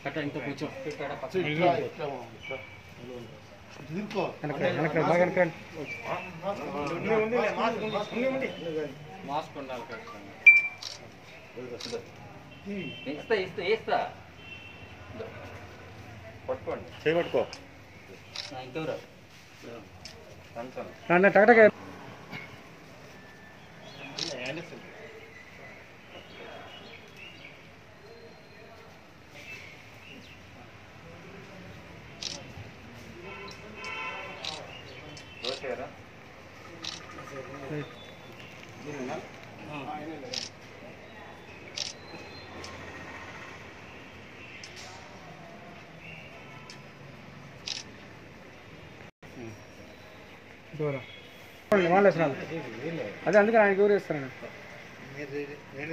కట్ట ఇంత కొంచెం మాస్క్ ఉండాలి ఇస్తా పట్టుకోండి చేయబట్టుకో ఇంకెవరు టకటక దూరం వాళ్ళ అదే అందుకని ఆయనకి ఎవరు ఇస్తారండి.